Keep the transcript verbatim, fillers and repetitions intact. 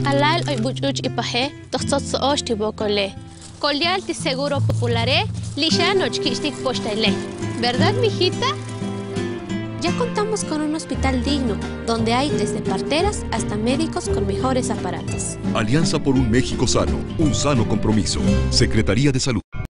Alal hoy buchuch y paje, tostos soosh tibocole. Colial ti seguro populare, lishanoch kishtik postaile. ¿Verdad, mijita? Ya contamos con un hospital digno, donde hay desde parteras hasta médicos con mejores aparatos. Alianza por un México sano, un sano compromiso. Secretaría de Salud.